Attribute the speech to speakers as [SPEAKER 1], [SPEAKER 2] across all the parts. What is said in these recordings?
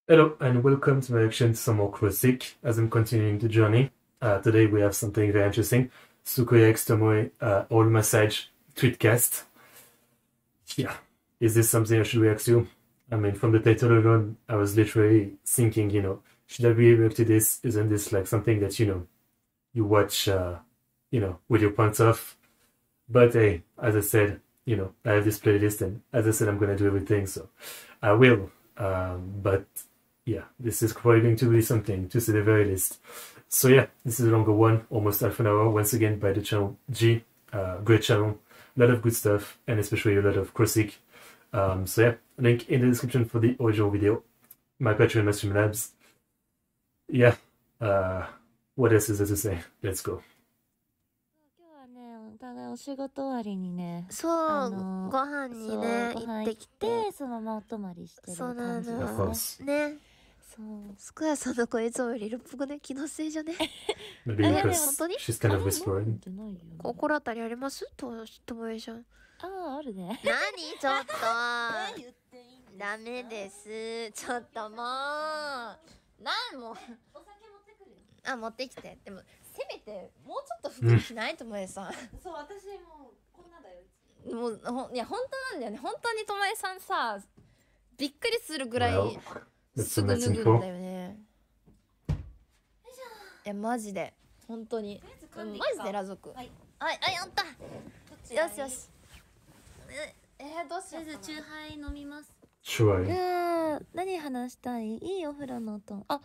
[SPEAKER 1] Hello and welcome to my reaction to some more Crossic as I'm continuing the journey. Today we have something very interesting. Sukoya X Tomoe All Massage Tweetcast. Yeah, is this something I should react to? I mean, from the title alone, I was literally thinking, should I be react to this? Isn't this like something that, you watch, with your pants off? But hey, as I said, I have this playlist and as I said, I'm gonna do everything, so I will. But yeah, this is probably going to be something, to say the very least. So yeah, this is a longer one, almost half an hour, once again by the channel G. Great channel, a lot of good stuff, and especially a lot of Crossic. So yeah, link in the description for the original video. My Patreon, my Streamlabs. Yeah, what else is there to say? Let's go.
[SPEAKER 2] お互いお仕事終わりにね、
[SPEAKER 3] そう、ご飯にね、行ってきて、
[SPEAKER 2] そのままお泊まりしてる感じ
[SPEAKER 3] ですね。そう。スクエアさんの声いつもより色っぽくね、気のせいじゃね。
[SPEAKER 1] Maybe because she's kind of whispering.
[SPEAKER 3] 心当たりあります？ともえちゃん。
[SPEAKER 2] あるね。
[SPEAKER 3] 何ちょっと。ダメです。ちょっともう。もう。お酒持ってくる。あ、持ってきて。でも。せめてもうちょっと服着ないともえさん。
[SPEAKER 2] そう、私もこんなだよ。
[SPEAKER 3] もういや本当なんだよね。本当にともえさんさ、びっくりするぐらいすぐ脱ぐんだよね。いやマジで本当にマジで裸族。はい、やった。よしよし。どうしよう。
[SPEAKER 2] とりあえずチューハイ飲みます。
[SPEAKER 1] チューハイ。
[SPEAKER 2] 何話したい？いいお風呂の音。あ、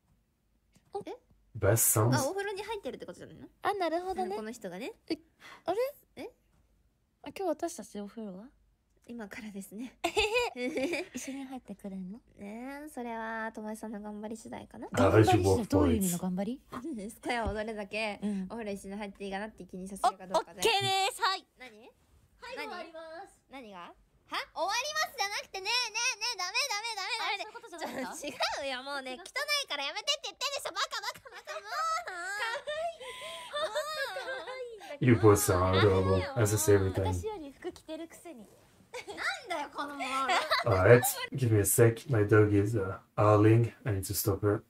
[SPEAKER 1] Best sounds?
[SPEAKER 3] お風呂に入ってるってことじゃないの？
[SPEAKER 2] あ、なるほどね。
[SPEAKER 3] この人がね。
[SPEAKER 2] あれ？今日私たちお風呂は？
[SPEAKER 3] 今からですね。
[SPEAKER 2] 一緒に入ってくれんの？
[SPEAKER 3] それはともえさんの頑張り次第かな。
[SPEAKER 2] 頑張り次第どういう意味の頑張り？
[SPEAKER 3] スカヤをどれだけお風呂一緒に入っていいかなって気にさせるかどうかで。
[SPEAKER 2] オッケーです。はい。
[SPEAKER 3] 何？終わります。何が？は？終わりますじゃなくてねダメ。違うよもうね汚いからやめてって言ってんでしょバカもう。
[SPEAKER 1] You both are adorable, as I say every time.
[SPEAKER 2] 私より服着てるくせに。
[SPEAKER 3] なんだよこのもの。
[SPEAKER 1] Alright, give me a sec. My dog is howling. I need to stop her.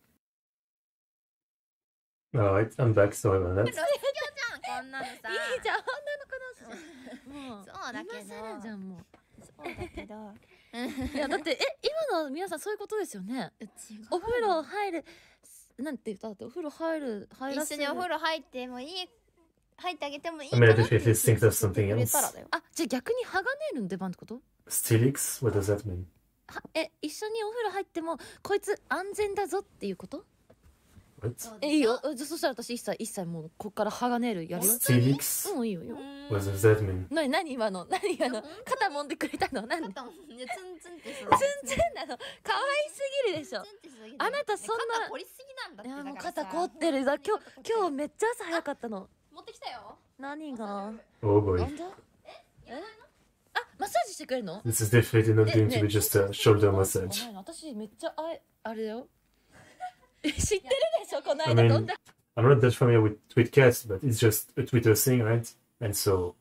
[SPEAKER 1] Alright, I'm back. Sorry about that.
[SPEAKER 3] こんなのさ。いい
[SPEAKER 2] じゃん、女の子同士。もう
[SPEAKER 3] そうだけど。
[SPEAKER 2] 今更じゃんもう。
[SPEAKER 3] そうだけど。
[SPEAKER 2] いやだって今の皆さんそういうことですよね。お風呂入るなんて言ったってお風呂入らせる。
[SPEAKER 3] 一緒にお風呂入ってもいい。入ってあげてもいい。
[SPEAKER 1] I mean, I definitely think of something else.
[SPEAKER 2] あ、じゃあ逆に鋼るの出番ってこと？
[SPEAKER 1] Stilix? What does that mean?
[SPEAKER 2] 一緒にお風呂入ってもこいつ安全だぞっていうこと？
[SPEAKER 1] What?
[SPEAKER 2] いいよ。そしたら私一切もうこっから鋼るやるよ。
[SPEAKER 1] Stilix?
[SPEAKER 2] いいよ。
[SPEAKER 1] What does that mean?
[SPEAKER 2] 何今の肩揉んでくれたの？なんで？ツンツンなの。可愛すぎるでしょ。あなたそんな。
[SPEAKER 3] 肩凝りすぎなんだって。
[SPEAKER 2] いやもう肩凝ってる。今日めっちゃ朝早かったの。
[SPEAKER 3] 持ってきたよ。
[SPEAKER 2] 何が？
[SPEAKER 1] Oh boy.
[SPEAKER 2] なんだ？マッサージしてくれるの？
[SPEAKER 1] This is definitely not going to be just a shoulder massage.
[SPEAKER 2] 私めっちゃあれだよ。知ってるでしょこの
[SPEAKER 1] I
[SPEAKER 2] 間ど
[SPEAKER 1] mean,
[SPEAKER 2] んな。
[SPEAKER 1] I'm not that familiar with Tweetcast, but it's just a Twitter thing, right? And so,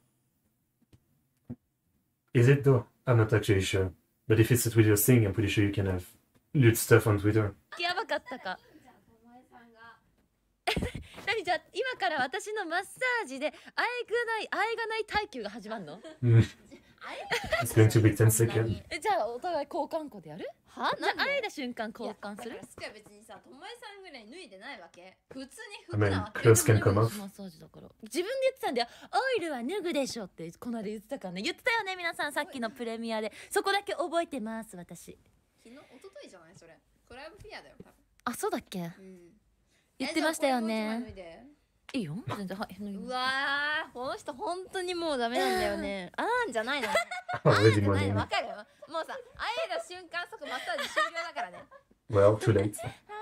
[SPEAKER 1] is it though? I'm not actually sure. But if it's a Twitter thing, I'm pretty sure you can have lewd stuff on Twitter.
[SPEAKER 2] やばかったか。何じゃあ今から私のマッサージで愛がない耐久が始まるの？
[SPEAKER 1] It's going to be 10 seconds.
[SPEAKER 2] じゃあお互い交換庫でやる？は？じゃあ会えた瞬間交換する？
[SPEAKER 3] スカヤ別にさともえさんぐらい脱いでないわけ。普通に
[SPEAKER 1] I
[SPEAKER 3] 服な
[SPEAKER 1] mean,
[SPEAKER 3] わけ。
[SPEAKER 1] clothes can come off.
[SPEAKER 2] マッサージだから自分で言ってたんだよ。オイルは脱ぐでしょってこの間言ってたからね。言ってたよね皆さんさっきのプレミアで。そこだけ覚えてます私。
[SPEAKER 3] 昨日一昨日じゃないそれ。クラブフィアだよ多分。
[SPEAKER 2] あ、そうだっけ？言ってましたよね。いいよ全然。はい。
[SPEAKER 3] うわーこの人本当にもうダメなんだよね。じゃないの。
[SPEAKER 1] Already
[SPEAKER 3] じゃない
[SPEAKER 1] morning.
[SPEAKER 3] のわかる？もうさ会えた瞬間即マッサージ終了だからね。
[SPEAKER 1] Well, too late.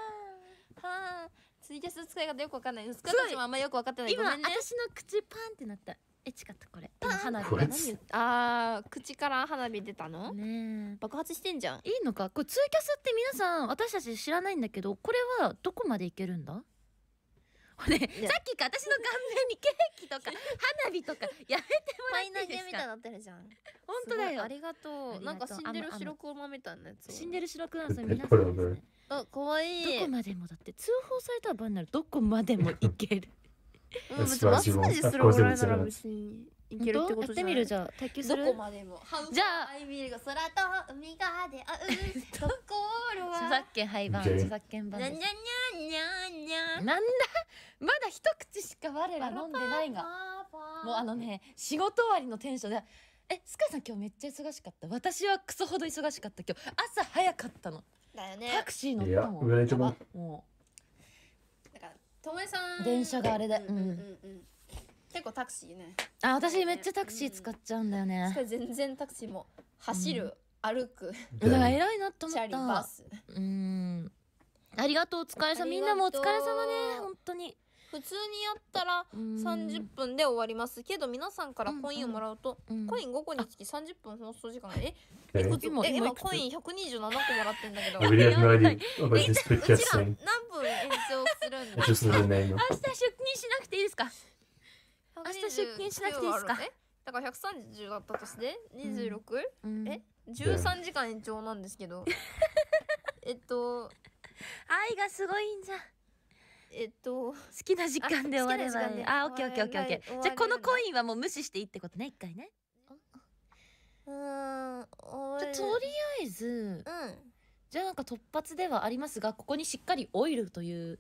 [SPEAKER 3] ツイキャス使い方よくわかんない。スカたちもあんまよくわかってない。
[SPEAKER 2] 今
[SPEAKER 3] ごめんね。
[SPEAKER 2] 私の口パンってなった。エチかったこれ。花火。
[SPEAKER 3] 口から花火出たの？
[SPEAKER 2] ねえ。
[SPEAKER 3] 爆発してんじゃん。
[SPEAKER 2] いいのか？これツイキャスって皆さん私たち知らないんだけどこれはどこまでいけるんだ？ ね、さっきから私の顔面にケーキとか花火とかやめてもら
[SPEAKER 3] パイ投
[SPEAKER 2] っていいですか。
[SPEAKER 3] げみたいになってるじゃん。
[SPEAKER 2] 本当だよ
[SPEAKER 3] すごいあ。りがとう。
[SPEAKER 2] ありがとう
[SPEAKER 3] なんか死んでる白クマみたいなやつを。
[SPEAKER 2] 死んでる白黒さん皆さん
[SPEAKER 1] これ
[SPEAKER 2] ですね。
[SPEAKER 3] あ、かわいい。
[SPEAKER 2] どこまでもだって通報されたら場になる。どこまでも行ける。
[SPEAKER 3] うん、別にマッサージするぐらいなら別にいけるってことじゃない。
[SPEAKER 2] やってみるじゃあ耐久する。
[SPEAKER 3] どこまでも。
[SPEAKER 2] じゃあ
[SPEAKER 3] あいみるが空と海が出会うところは。
[SPEAKER 2] 著作権廃盤、
[SPEAKER 1] OK
[SPEAKER 2] 著作権版
[SPEAKER 3] にゃにゃ
[SPEAKER 2] です。
[SPEAKER 3] にゃにゃにゃ。
[SPEAKER 2] なんだまだ一口しか我ら飲んでないが、もうあのね仕事終わりのテンションで、スカイさん今日めっちゃ忙しかった。私はクソほど忙しかった。今日朝早かったの。
[SPEAKER 3] だよね。
[SPEAKER 2] タクシー乗っ
[SPEAKER 1] Yeah,
[SPEAKER 2] たもん。
[SPEAKER 1] relatable.
[SPEAKER 2] やばも
[SPEAKER 3] だからともえさん
[SPEAKER 2] 電車があれで
[SPEAKER 3] 結構タクシーね。
[SPEAKER 2] う私めっちゃタクシー使っちゃうんだよね。
[SPEAKER 3] 全然タクシーも走る、歩く、
[SPEAKER 2] だから偉いなと思
[SPEAKER 3] チャリバ
[SPEAKER 2] った。
[SPEAKER 3] ス。
[SPEAKER 2] ありがとうお疲れ様。みんなもお疲れ様ね本当に。
[SPEAKER 3] 普通にやったら30分で終わりますけど、皆さんからコインをもらうと、コイン5個につき30分放送時間。
[SPEAKER 1] Okay.
[SPEAKER 3] 今コイン127個もらってんだけど。
[SPEAKER 1] I really have no idea about this
[SPEAKER 3] うち
[SPEAKER 1] podcast
[SPEAKER 3] ら
[SPEAKER 1] thing.
[SPEAKER 3] 何分延長するん
[SPEAKER 1] I
[SPEAKER 3] だ。
[SPEAKER 1] just know the name.
[SPEAKER 2] 明日出勤しなくていいですか。明日出勤しなくていいですか。
[SPEAKER 3] だから130だったとして26、
[SPEAKER 2] うん
[SPEAKER 3] 13時間延長なんですけど
[SPEAKER 2] 愛がすごいんじゃ。
[SPEAKER 3] 好
[SPEAKER 2] 好きな時間で終わればいい。
[SPEAKER 3] 好きな時間で
[SPEAKER 2] あ、オッケーオッケーオッケーオッケー。
[SPEAKER 3] 終われる
[SPEAKER 2] じゃあこのコインはもう無視していいってことね、一回ね。じゃあとりあえずじゃあなんか突発ではありますが、ここにしっかりオイルという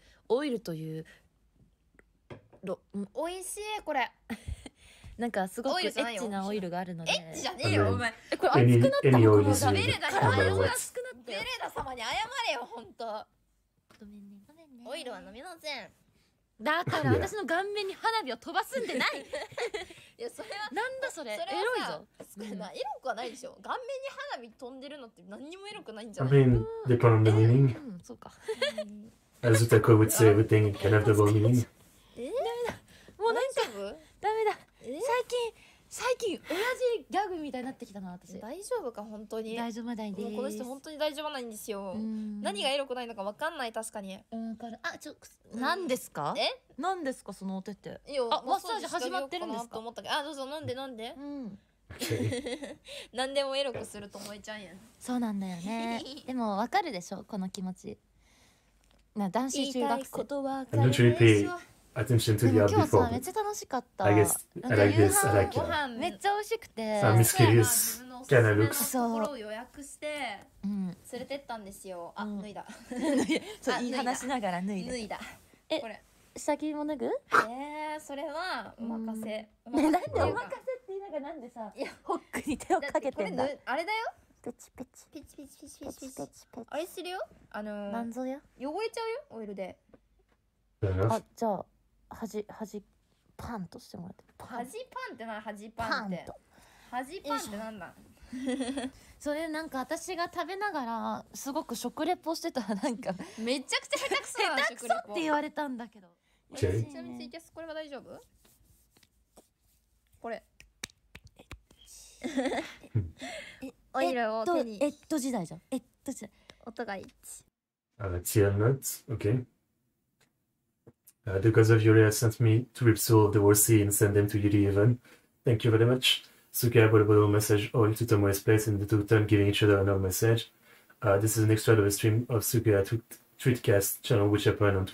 [SPEAKER 3] おいしいこれ。
[SPEAKER 2] なんかすごくエ
[SPEAKER 3] オイルじゃないよ
[SPEAKER 2] ッチなオイルがあるので。
[SPEAKER 3] エッチじゃねえよお前。
[SPEAKER 2] これ熱くなったの
[SPEAKER 1] Any
[SPEAKER 2] こ
[SPEAKER 1] oil
[SPEAKER 2] の
[SPEAKER 1] is
[SPEAKER 2] ダ
[SPEAKER 1] good.
[SPEAKER 2] メ
[SPEAKER 3] ベレだ
[SPEAKER 1] No
[SPEAKER 3] から
[SPEAKER 1] matter
[SPEAKER 3] 熱
[SPEAKER 1] what.
[SPEAKER 3] くなってベレダ様に謝れよほんと。
[SPEAKER 2] ごめんねごめんね。
[SPEAKER 3] オイルは飲みません。
[SPEAKER 2] だから私の顔面に花火を飛ばすんでない。
[SPEAKER 3] いやそれは
[SPEAKER 2] なんだそれ。エ
[SPEAKER 3] それ
[SPEAKER 2] ロい
[SPEAKER 3] はさ
[SPEAKER 2] ぞ。
[SPEAKER 3] エロくはないでしょ。顔面に花火飛んでるのって何にもエロくないんじゃ
[SPEAKER 1] I
[SPEAKER 3] ない？
[SPEAKER 1] mean, depending on the meaning.
[SPEAKER 2] そうか。
[SPEAKER 1] As Utako would say, everything it can have double meaning.
[SPEAKER 2] もうなんか
[SPEAKER 3] 大丈夫？
[SPEAKER 2] ダメだ。最近親父ギャグみたいになってきたな私。
[SPEAKER 3] 大丈夫か本当に？
[SPEAKER 2] 大丈夫ないです。
[SPEAKER 3] もうこの人本当に大丈夫ないんですよ。何
[SPEAKER 2] 何
[SPEAKER 3] がエロくないのかわかんない確かに。
[SPEAKER 2] 何ですか？
[SPEAKER 3] え？
[SPEAKER 2] 何ですかそのお手って。
[SPEAKER 3] いいよ
[SPEAKER 2] あマッサージ始まってるんですか
[SPEAKER 3] と思ったけど、あどうぞ飲んで飲んで。
[SPEAKER 2] うん。
[SPEAKER 1] Okay.
[SPEAKER 3] 何でもエロくすると思えちゃうんやん。
[SPEAKER 2] そうなんだよね。でもわかるでしょこの気持ち。男子中学生。
[SPEAKER 3] は
[SPEAKER 1] I'm not really paying attention to
[SPEAKER 2] で
[SPEAKER 1] the
[SPEAKER 2] も
[SPEAKER 1] art
[SPEAKER 2] 今日さ
[SPEAKER 1] before.
[SPEAKER 2] めっちゃ楽しかった
[SPEAKER 1] I guess I like this. I like
[SPEAKER 3] ご
[SPEAKER 1] it.
[SPEAKER 3] 飯
[SPEAKER 2] めっちゃ美味しくて
[SPEAKER 1] So I'm mysterious. Can I look?
[SPEAKER 3] ところを予約して
[SPEAKER 2] うん
[SPEAKER 3] 連れてったんですよ。あ、
[SPEAKER 2] うん
[SPEAKER 3] 脱いだ。
[SPEAKER 2] そういい話しながら脱いで
[SPEAKER 3] 脱いだ。
[SPEAKER 2] え
[SPEAKER 3] これ。
[SPEAKER 2] 下着も脱ぐ？
[SPEAKER 3] それはお任せ。
[SPEAKER 2] ねなんでお任せって
[SPEAKER 3] いや
[SPEAKER 2] 言いながらなんでさ
[SPEAKER 3] いや
[SPEAKER 2] ホックに手をかけ
[SPEAKER 3] これ
[SPEAKER 2] てんだ。
[SPEAKER 3] あれだよ。
[SPEAKER 2] ペチペチ
[SPEAKER 3] ピチピチピチ
[SPEAKER 2] ペチペチペチ。
[SPEAKER 3] あれするよ。
[SPEAKER 2] なんぞや。
[SPEAKER 3] 汚れちゃうよオイルで。
[SPEAKER 1] Fair enough.
[SPEAKER 2] あじゃあ端パンとしてもらって
[SPEAKER 3] 端パンってな端パンって。
[SPEAKER 2] と
[SPEAKER 3] 端パンってなんだ。
[SPEAKER 2] それなんか私が食べながらすごく食レポしてたらなんか
[SPEAKER 3] めちゃくちゃ下手くそな
[SPEAKER 2] 下手くそって言われたんだけど。
[SPEAKER 1] Okay.
[SPEAKER 3] ちなみにツイキャスこれは大丈夫？これ。オイルを手に
[SPEAKER 2] 時代じゃん。時代。
[SPEAKER 3] 音が一致。
[SPEAKER 1] TL note. Okay. The gods of Yuria sent me to Ripsul, the War Sea, and send them to Yuri even. Thank you very much. Sukia brought a bottle message all to Tomoe's place and they took turn giving each other another message. This is an extract of a stream of Sukia Tweetcast channel which happened on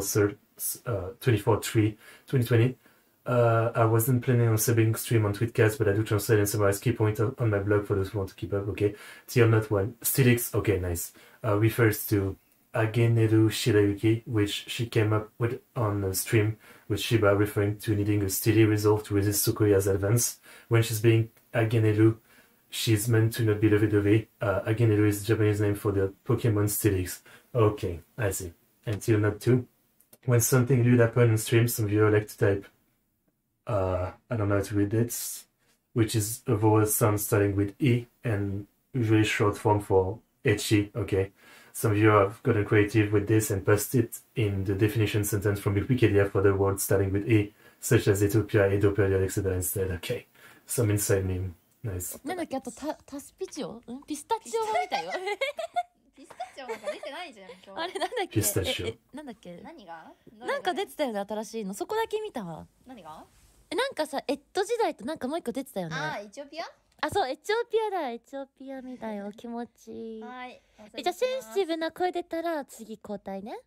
[SPEAKER 1] 24/3/2020. I wasn't planning on subbing stream on Tweetcast, but I do translate and summarize key points on my blog for those who want to keep up. Okay. TL note 1. Stilix, okay, nice. Refers to Ageneru Shirayuki, which she came up with on a stream with Shiba, referring to needing a steady resolve to resist Sukuya's advance. When she's being Ageneru, she's meant to not be lovey-dovey. Ageneru is the Japanese name for the Pokemon Steelix. Okay, I see. Until note 2. When something lewd happens on stream, some viewers like to type, I don't know how to read it, which is a vowel sound starting with E and usually short form for Echi, okay. Some viewers have gotten creative with this and passed it in the definition sentence from Wikipedia for the word starting with E, such as Ethiopia, Edoperia, etc. instead. Okay, some inside meme. Nice.
[SPEAKER 2] なんだっけあとタスピチオ？ピスタチオが見たよ。
[SPEAKER 3] ピスタチオなんか出てないじゃん今日。
[SPEAKER 2] あれなんだっけ？
[SPEAKER 1] ピスタチオ
[SPEAKER 2] なんだっけ
[SPEAKER 3] 何が
[SPEAKER 2] なんか出てたよね新しいのそこだけ見たわ
[SPEAKER 3] 何が
[SPEAKER 2] なんかさエッド時代となんかもう一個出てたよね
[SPEAKER 3] エチオピア
[SPEAKER 2] そうエチオピアだエチオピアみたいよ気持ちいい
[SPEAKER 3] はい
[SPEAKER 2] じゃあセンシティブな声出たら次交代ね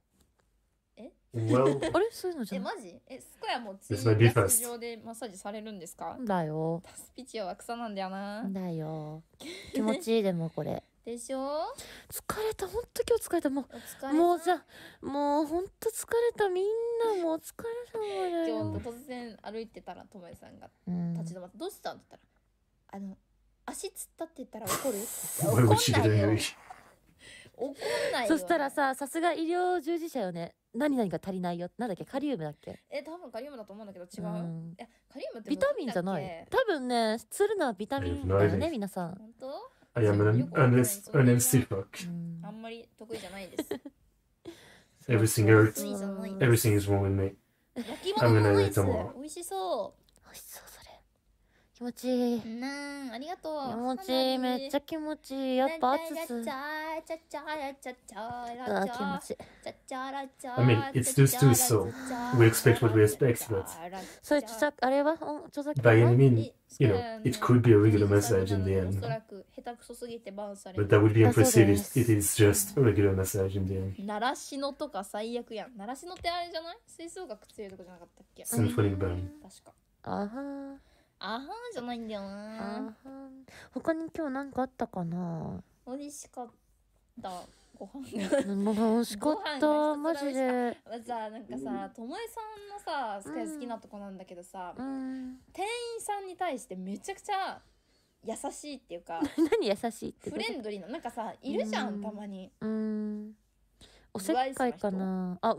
[SPEAKER 1] Well,
[SPEAKER 2] あれそういうのじゃない
[SPEAKER 3] マジスコヤも次
[SPEAKER 1] This might be
[SPEAKER 3] ヤ
[SPEAKER 1] first.
[SPEAKER 3] ス上でマッサージされるんですか？
[SPEAKER 2] だよ
[SPEAKER 3] タスピチオは草なんだよな
[SPEAKER 2] だよ気持ちいいでもこれ
[SPEAKER 3] でしょ？
[SPEAKER 2] 疲れたほんと今日疲れたも
[SPEAKER 3] お疲れ
[SPEAKER 2] う
[SPEAKER 3] 様
[SPEAKER 2] もうさもうほんと疲れたみんなもう疲れたもん
[SPEAKER 3] 今
[SPEAKER 2] よ
[SPEAKER 3] 日突然歩いてたらともえさんが
[SPEAKER 2] うん
[SPEAKER 3] 立ち止まってどうしたって言ったら足つったって言ったら怒るって
[SPEAKER 1] why
[SPEAKER 3] 言
[SPEAKER 1] would
[SPEAKER 3] って
[SPEAKER 1] she
[SPEAKER 3] 怒
[SPEAKER 1] get
[SPEAKER 3] んないよ
[SPEAKER 1] angry?
[SPEAKER 3] 怒んないよ
[SPEAKER 2] そしたらさが医療従事者よね何々が足りないよなんだっけカリウムだっけ
[SPEAKER 3] 多分カリウムだと思うんだけど違う、
[SPEAKER 2] うん
[SPEAKER 3] カリウムって
[SPEAKER 2] ビタミンじゃない
[SPEAKER 3] 無理だっ
[SPEAKER 2] 多分ね釣るのはビタミンだよ
[SPEAKER 1] I have no idea.
[SPEAKER 2] ね皆さん
[SPEAKER 3] け本当
[SPEAKER 1] I am an honest fuck.
[SPEAKER 2] うん
[SPEAKER 3] あんまり得意じゃないです
[SPEAKER 1] Everything hurts.
[SPEAKER 3] 得意じゃない
[SPEAKER 1] Everything is wrong with me.
[SPEAKER 3] 焼き物
[SPEAKER 1] I'm
[SPEAKER 3] も
[SPEAKER 1] gonna
[SPEAKER 3] ナイ
[SPEAKER 1] eat
[SPEAKER 3] ス
[SPEAKER 1] them all.
[SPEAKER 3] 美味しそ
[SPEAKER 2] 美味しそうそれ気持ちいい気
[SPEAKER 3] ありがとう
[SPEAKER 2] 持ちいいめっちゃ気持ちいいやっぱ暑す
[SPEAKER 3] チャチャチャラチャチャ
[SPEAKER 2] あ
[SPEAKER 3] ラ
[SPEAKER 2] 気持ちいい
[SPEAKER 3] チャチャラチャ
[SPEAKER 1] I mean, it's just too so. We expect what we expect, but
[SPEAKER 2] それあれは著作
[SPEAKER 1] by
[SPEAKER 2] 権は
[SPEAKER 1] any means, you know, it could be a regular massage in the
[SPEAKER 3] お
[SPEAKER 1] end.
[SPEAKER 3] そらく下手くそすぎてバンされ
[SPEAKER 1] But
[SPEAKER 3] る
[SPEAKER 1] that would be
[SPEAKER 2] That's
[SPEAKER 1] impressive
[SPEAKER 2] what it
[SPEAKER 1] if it is just a regular massage in the end.
[SPEAKER 3] 習志野とか最悪やん習志野ってあれじゃない吹奏楽強いとこじゃなかったっけ
[SPEAKER 1] Symphonic band.
[SPEAKER 3] 確か
[SPEAKER 2] あは
[SPEAKER 3] あはんじゃないんだよ
[SPEAKER 2] あ
[SPEAKER 3] な
[SPEAKER 2] は他に今日なんかあったかな
[SPEAKER 3] 美味しかったご飯が
[SPEAKER 2] もう美味しかったマジで
[SPEAKER 3] さなんかさともえさんのさスカイ好きなとこなんだけどさ、
[SPEAKER 2] うん
[SPEAKER 3] 店員さんに対してめちゃくちゃ優しいっていうか
[SPEAKER 2] 何優しいって
[SPEAKER 3] フレンドリーななんかさいるじゃんたまに
[SPEAKER 2] うんおせっかいかなあ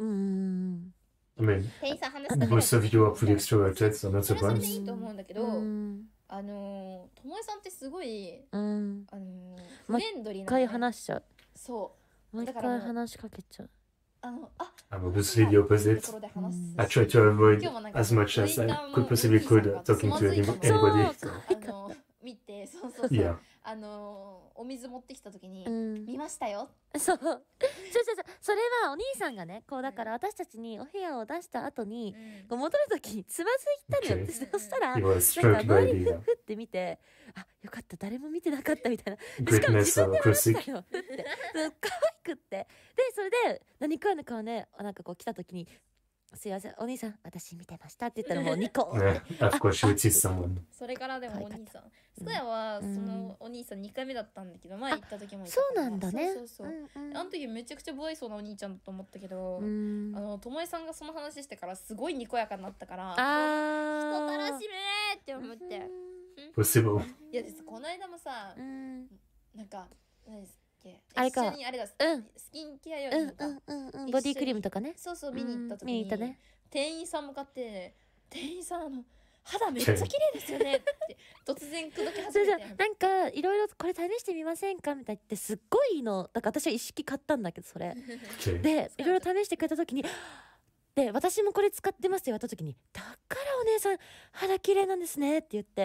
[SPEAKER 1] I mean,
[SPEAKER 3] 店員さん話しかけない
[SPEAKER 1] most of you are pretty extroverted, so I'm not
[SPEAKER 3] それはそれで
[SPEAKER 1] surprised.
[SPEAKER 3] いいと思うんだけど、
[SPEAKER 2] うん
[SPEAKER 3] ともえさんってすごい
[SPEAKER 2] うん
[SPEAKER 3] フレンドリーな
[SPEAKER 2] 一回話しちゃう
[SPEAKER 3] そう
[SPEAKER 2] もう一回話しかけちゃう
[SPEAKER 1] I'm obviously the opposite.
[SPEAKER 3] ところで話す
[SPEAKER 1] I try to avoid as much as I could possibly could talking to anybody.
[SPEAKER 3] 見てそうそうそう
[SPEAKER 1] Yeah.
[SPEAKER 3] お水持ってきた時に
[SPEAKER 2] うん
[SPEAKER 3] 見ましたよ
[SPEAKER 2] そうそれはお兄さんがねこうだから私たちにお部屋を出した後にこう戻る時につまずいたのよって
[SPEAKER 1] Okay.
[SPEAKER 2] そしたら
[SPEAKER 1] He
[SPEAKER 2] なん
[SPEAKER 1] was
[SPEAKER 2] か
[SPEAKER 1] struck
[SPEAKER 2] 周
[SPEAKER 1] by
[SPEAKER 2] り
[SPEAKER 1] the
[SPEAKER 2] ふって見てあよかった誰も見てなかったみたいなしかも
[SPEAKER 1] greatness
[SPEAKER 2] 自分
[SPEAKER 1] of
[SPEAKER 2] で話し
[SPEAKER 1] acoustic.
[SPEAKER 2] たよって可愛くってでそれで何食わぬかをねなんかこう来た時にすいませんお兄さん私見てましたって言ったらもうニコ
[SPEAKER 1] Yeah, of course, she would see someone.
[SPEAKER 3] それからでもお兄さんスコヤはそのお兄さん2回目だったんだけど前行った時もいた
[SPEAKER 2] そう
[SPEAKER 3] から
[SPEAKER 2] なんだね
[SPEAKER 3] そうあの時めちゃくちゃ不愛想なお兄ちゃんだと思ったけどともえさんがその話してからすごいにこやかになったから人たらしめーって思って
[SPEAKER 1] Possible.
[SPEAKER 3] いやですこの間もさなんか何ですっけ
[SPEAKER 2] あれか
[SPEAKER 3] 一緒にあれだスキンケア用品か
[SPEAKER 2] ボディクリームとかね
[SPEAKER 3] そう見に行った時
[SPEAKER 2] 見に
[SPEAKER 3] に
[SPEAKER 2] 行ったね
[SPEAKER 3] 店員さん向かって店員さん肌めっちゃ綺麗ですよねって突然口説き
[SPEAKER 2] それじゃ
[SPEAKER 3] 始めて
[SPEAKER 2] なんかいろいろこれ試してみませんかみたいなってすっごいのだから私は一式買ったんだけどそれ
[SPEAKER 1] Okay.
[SPEAKER 2] でいろいろ試してくれた時にで私もこれ使ってますって言われた時にだからお姉さん肌綺麗なんですねって言って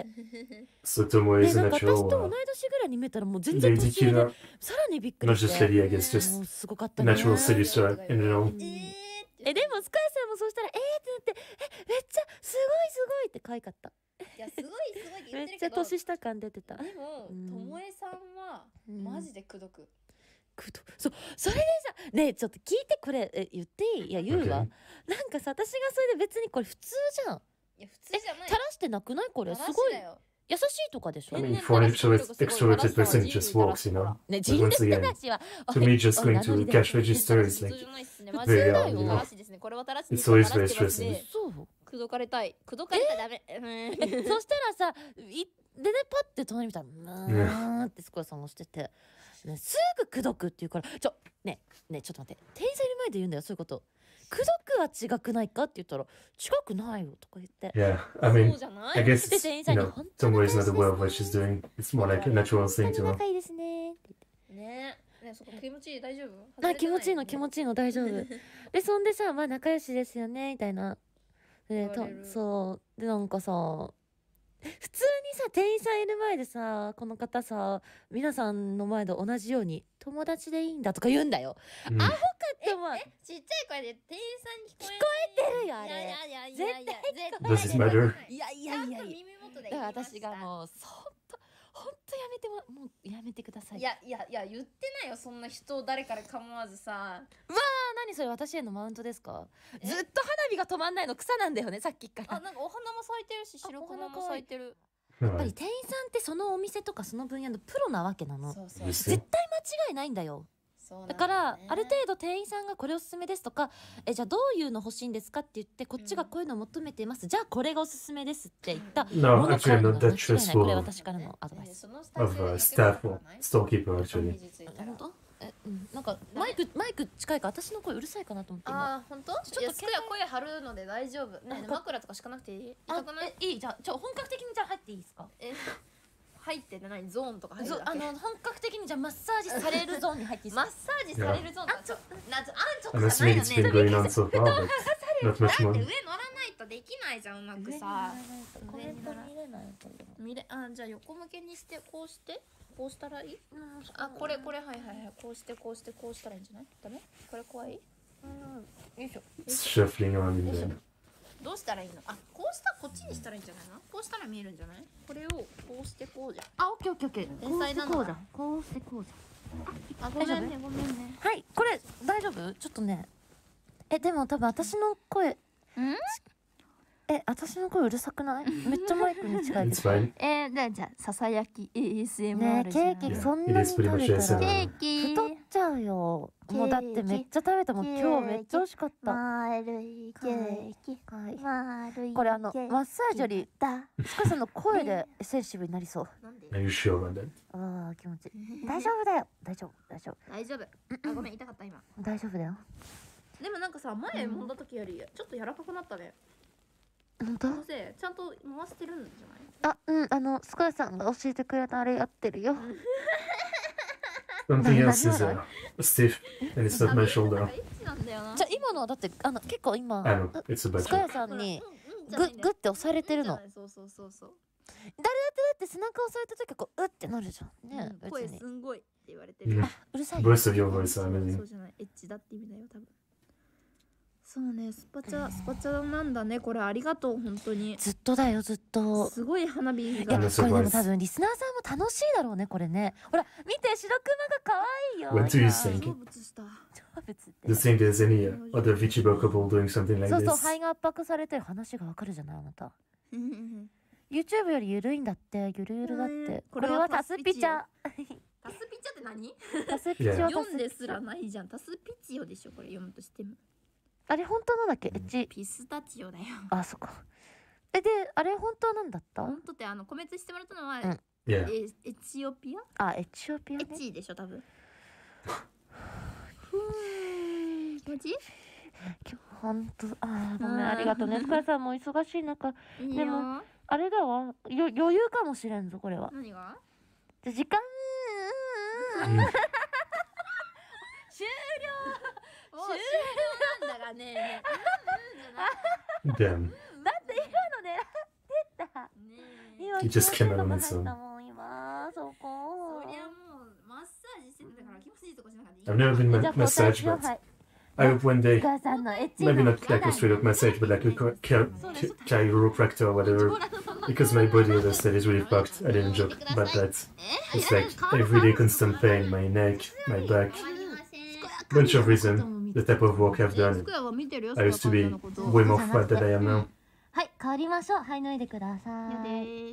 [SPEAKER 1] So Tomo
[SPEAKER 2] で
[SPEAKER 1] is a
[SPEAKER 2] なんか私
[SPEAKER 1] natural
[SPEAKER 2] と同い年ぐらいに見えたらもう全然
[SPEAKER 1] lady
[SPEAKER 2] 年上で
[SPEAKER 1] killer.
[SPEAKER 2] さらにびっくり
[SPEAKER 1] Not
[SPEAKER 2] し
[SPEAKER 1] just
[SPEAKER 2] て
[SPEAKER 1] lady, I guess, just
[SPEAKER 2] もうすごかったね
[SPEAKER 1] natural seducer in general.
[SPEAKER 2] でもスカイさんもそうしたらってなってめっちゃすごいって可愛かった
[SPEAKER 3] いやすごい言
[SPEAKER 2] めってちゃ
[SPEAKER 3] っるけど
[SPEAKER 2] 年下感出てた
[SPEAKER 3] でもともえさんはマジで口説く
[SPEAKER 2] そうそれでさねえちょっと聞いてこれ言っていいいや言うわ
[SPEAKER 1] Okay.
[SPEAKER 2] なんかさ私がそれで別にこれ普通じゃん
[SPEAKER 3] いや普通じゃない
[SPEAKER 2] 垂らしてなくないこれすごい優しいとかでしょ
[SPEAKER 1] I mean, for an extroverted person, it just works, you know.
[SPEAKER 2] ね
[SPEAKER 1] But
[SPEAKER 2] 人
[SPEAKER 1] once
[SPEAKER 2] 類
[SPEAKER 1] again,
[SPEAKER 2] 話は
[SPEAKER 1] to me, just going to cash register is
[SPEAKER 3] 普
[SPEAKER 1] like
[SPEAKER 3] 通じゃないっすね
[SPEAKER 2] 普
[SPEAKER 3] マ
[SPEAKER 2] 通だよ
[SPEAKER 3] ジで
[SPEAKER 1] you know.
[SPEAKER 3] 正しいですねこれは正しい
[SPEAKER 1] It's
[SPEAKER 3] です
[SPEAKER 1] always
[SPEAKER 3] 正
[SPEAKER 1] very
[SPEAKER 3] しいです
[SPEAKER 1] stressing.
[SPEAKER 3] ね
[SPEAKER 2] そう
[SPEAKER 3] 口説かれたい口説かれたらダメ
[SPEAKER 2] そしたらさでねパッて隣見たらってスコアさん押してて、ね、すぐ口説くって言うからねちょっと待って店員さんいる前で言うんだよそういうこと口説くは違くないかって言ったら違くないよとか言って
[SPEAKER 1] Yeah, I
[SPEAKER 3] そ
[SPEAKER 1] mean,
[SPEAKER 3] うじゃな
[SPEAKER 1] I
[SPEAKER 3] い
[SPEAKER 1] guess,
[SPEAKER 2] で店員さん
[SPEAKER 1] you
[SPEAKER 2] に
[SPEAKER 1] know,
[SPEAKER 2] 本当
[SPEAKER 1] Tomo is
[SPEAKER 2] 仲
[SPEAKER 1] not
[SPEAKER 2] 良し
[SPEAKER 1] aware of what she's doing. It's more like a natural thing to know.
[SPEAKER 2] 仲いいですねって
[SPEAKER 3] ねそこ気持ちいい大丈夫
[SPEAKER 2] 言って気持ちいいの気持
[SPEAKER 3] ち
[SPEAKER 2] ちいいの大丈夫でそんでさまあ仲良しですよねみたいなで
[SPEAKER 3] 言われる
[SPEAKER 2] そうでなんかさ普通にさ店員さんいる前でさこの方さ皆さんの前で同じように友達でいいんだとか言うんだよ。アホかって思う。
[SPEAKER 3] ちっちゃい声で店員さんに聞こ
[SPEAKER 2] えてるよあれ。
[SPEAKER 3] いやいやいやいやいや
[SPEAKER 1] Does it matter?
[SPEAKER 2] いやいやいやいや。
[SPEAKER 3] 耳元で
[SPEAKER 2] だから
[SPEAKER 3] 言いました
[SPEAKER 2] 私がもうほんとやめてもうやめてください。
[SPEAKER 3] いやいやいや言ってないよそんな人を誰から構わずさ
[SPEAKER 2] 何それ私へのマウントですか。ずっと花火が止まんないの草なんだよねさっきから。
[SPEAKER 3] なんかお花も咲いてるし白クマも咲いてる
[SPEAKER 2] やっぱり店員さんってそのお店とかその分野のプロなわけなの。
[SPEAKER 3] そうそう
[SPEAKER 1] です
[SPEAKER 2] 絶対間違いないんだよ。だからある程度店員さんがこれおすすめですとかじゃあどういうの欲しいんですかって言ってこっちがこういうの求めてます、じゃあこれがおすすめですって言ったも
[SPEAKER 1] No,
[SPEAKER 2] の
[SPEAKER 1] actually,
[SPEAKER 2] が
[SPEAKER 1] I'm not that
[SPEAKER 2] 間違いない。これ
[SPEAKER 1] stressful
[SPEAKER 2] 私からのアドバイス。
[SPEAKER 1] of staff or storekeeper, actually.
[SPEAKER 2] 本当？なんかマイク近いから私の声うるさいかなと思って今。
[SPEAKER 3] あ本当？
[SPEAKER 2] ちょっと
[SPEAKER 3] 声張るので大丈夫ね。枕とか敷かなくていい？痛くない？
[SPEAKER 2] いいじゃあ本格的にじゃあ入っていいですか？
[SPEAKER 3] 入ってないゾーンとか入るだけ。
[SPEAKER 2] 本格的にじゃあマッサージされるゾーンに入っていいですか？
[SPEAKER 3] マッサージされるゾーンとか。
[SPEAKER 1] I'm assuming it's been going on so far, but not much
[SPEAKER 3] だって
[SPEAKER 1] more.
[SPEAKER 3] 上乗らないとできないじゃんうまくさ。
[SPEAKER 2] コメント見れない
[SPEAKER 3] じゃあ横向けにしてこうしてこうしたらいい？これはいはいはいこうしてこうしたらいいんじゃない？ダメ？これ怖い？
[SPEAKER 2] よいしょ。
[SPEAKER 1] It's shuffling around in there.
[SPEAKER 3] どうしたらいいの？こうしたこっちにしたらいいんじゃないの？こうしたら見えるんじゃない？これをこうしてこうじゃん。
[SPEAKER 2] オッケーオッケーオッケー。
[SPEAKER 3] 天才なのかな。
[SPEAKER 2] こうしてこうじゃん。
[SPEAKER 3] ごめんねごめんね。
[SPEAKER 2] はいこれ大丈夫？ちょっとねでも多分私の声私の声うるさくない？めっちゃマイクに近い。
[SPEAKER 1] It's fine.
[SPEAKER 3] じゃあささやき ASMR
[SPEAKER 2] ねケーキ
[SPEAKER 1] Yeah,
[SPEAKER 2] そん
[SPEAKER 1] it
[SPEAKER 2] なに
[SPEAKER 1] is
[SPEAKER 2] 食べ
[SPEAKER 1] pretty
[SPEAKER 2] た
[SPEAKER 1] much
[SPEAKER 2] ら
[SPEAKER 1] ASMR.
[SPEAKER 2] 太っちゃうよ。もうだってめっちゃ食べたもん今日めっちゃ美味しかった。
[SPEAKER 3] 丸いケーキ
[SPEAKER 2] はい
[SPEAKER 3] 丸い
[SPEAKER 2] これマッサージよりスカさんの声でセンシティブになりそう。
[SPEAKER 3] なんで
[SPEAKER 1] Are you sure about that?
[SPEAKER 2] ああ気持ちいい。大丈夫だよ大丈夫
[SPEAKER 3] ごめん痛かった今。
[SPEAKER 2] 大丈夫だよ。
[SPEAKER 3] でもなんかさ前揉んだ時よりちょっと柔らかくなったね。
[SPEAKER 2] 本当？
[SPEAKER 3] そのせいちゃんと回してるんじゃない？
[SPEAKER 2] スカイさんが教えてくれたあれやってるよ。
[SPEAKER 1] Something else is stiff, and it's not my shoulder.
[SPEAKER 3] エッチなんだよな。
[SPEAKER 2] じゃあ今のはだって結構今
[SPEAKER 1] I know, it's a
[SPEAKER 2] ス
[SPEAKER 1] bad
[SPEAKER 2] カ
[SPEAKER 1] joke.
[SPEAKER 2] ヤさんに
[SPEAKER 3] グ
[SPEAKER 2] グッて押されてるの。
[SPEAKER 3] そうそうそうそう。
[SPEAKER 2] 誰だって背中押された時はこうってなるじゃんね。
[SPEAKER 3] 声
[SPEAKER 2] 別に
[SPEAKER 3] すんごいって言われてる。
[SPEAKER 1] Mm.
[SPEAKER 2] うるさい。
[SPEAKER 1] Voice of your voice,
[SPEAKER 3] そ
[SPEAKER 1] I
[SPEAKER 3] う
[SPEAKER 1] mean.
[SPEAKER 3] じゃないエッチだって意味だよ多分。そうねスパチャなんだねこれありがとう本当に。
[SPEAKER 2] ずっとだよずっと。
[SPEAKER 3] すごい花火
[SPEAKER 2] いや
[SPEAKER 3] が。
[SPEAKER 1] あの
[SPEAKER 2] これでも多分リスナーさんも楽しいだろうねこれね。ほら見て白クマが可愛いよ。
[SPEAKER 1] What do you
[SPEAKER 2] いや
[SPEAKER 1] think?
[SPEAKER 3] 成仏した。
[SPEAKER 2] 成仏って
[SPEAKER 1] Do you think there's any other VTuber couple doing something like
[SPEAKER 2] そうそう
[SPEAKER 1] this?
[SPEAKER 2] 肺が圧迫されてる話がわかるじゃないあなた。YouTube よりゆるいんだってゆるゆるだって。これはタスピチャ。
[SPEAKER 3] タスピチャって何？
[SPEAKER 2] タスピチャはタ
[SPEAKER 3] 読ん
[SPEAKER 2] スピチャ。
[SPEAKER 3] ですらないじゃん。タスピチオでしょこれ読むとしても。
[SPEAKER 2] あれ本当なんだっけエッチ。
[SPEAKER 3] ピスタチオだよ。
[SPEAKER 2] あそっか。であれ本当なんだった？
[SPEAKER 3] 本当ってコメントしてもらったのは、
[SPEAKER 2] うん
[SPEAKER 1] Yeah.
[SPEAKER 3] エチオピア？
[SPEAKER 2] あエチオピアね。
[SPEAKER 3] エチでしょ多分。気持ちいい？
[SPEAKER 2] 本当ごめんありがとうね。スカイさんも忙しい中
[SPEAKER 3] いいよ。
[SPEAKER 2] でもあれだわ余裕かもしれんぞこれは。
[SPEAKER 3] 何が？
[SPEAKER 2] じゃ時間
[SPEAKER 1] Mm.
[SPEAKER 3] 終了なんだがね。
[SPEAKER 1] Damn.
[SPEAKER 2] だって今の狙ってた。今
[SPEAKER 1] You just came out on
[SPEAKER 2] 入
[SPEAKER 1] its
[SPEAKER 2] った
[SPEAKER 1] own.
[SPEAKER 2] もん今そこ。
[SPEAKER 3] そりゃもうマッサージしてんだから気持ちいいとこしなかった。
[SPEAKER 1] I've never been
[SPEAKER 2] じゃあ
[SPEAKER 1] massaged,
[SPEAKER 2] 交
[SPEAKER 1] but
[SPEAKER 2] 代
[SPEAKER 1] I hope one
[SPEAKER 2] ス
[SPEAKER 1] day,
[SPEAKER 2] カイさんのエッチ
[SPEAKER 1] maybe
[SPEAKER 2] な
[SPEAKER 1] not like a straight up massage, but like a chiropractor or whatever, because my body, as I said, is really fucked. I didn't joke about that. It's like everyday constant pain, my neck, my back, bunch of reason, the type of work I've done. I used to be way more fat than I am now.
[SPEAKER 2] はい変わりましょう。はい脱いでください。
[SPEAKER 3] です。